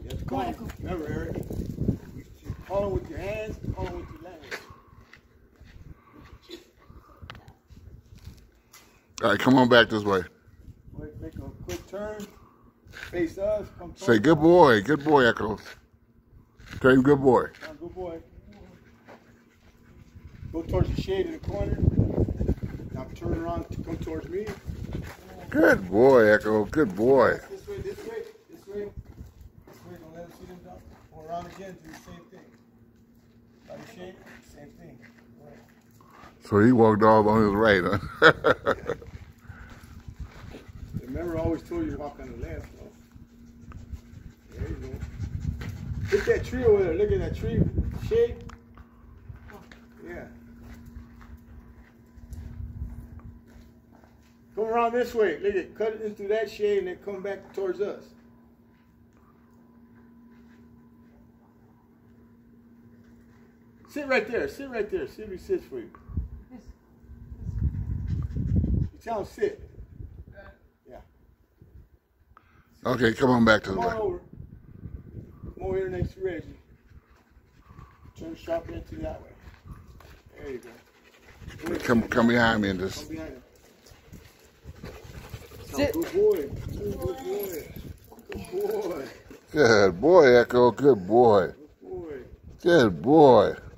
Just call. Remember, Eric. Call him with your hands, call him with your language. All right, come on back this way. Make a quick turn. Face us. Come Say good boy. Good boy, Ekko. Tell him good boy. Good boy. Go towards the shade in the corner. Now turn around to come towards me. Good boy, Ekko. Good boy. This way, this way, this way. This way, don't let him see them jump. Go around again, do the same thing. Body shape, same thing. Right. So he walked off on his right, huh? Remember, I always told you to walk on the left. So. There you go. Look at that tree over there. Look at that tree. Shade. Yeah. Come around this way. Look at, cut it into that shade and then come back towards us. Sit right there. Sit right there. See if he sits for you. You tell him sit. Yeah. Okay, come on back to the Come on right. over. Come over here next to Reggie. Turn sharp into that way. There you go. Come behind me and just. Come behind him. Sit. Good boy. Good boy. Good boy. Good boy, Ekko. Good boy. Good boy. Good boy.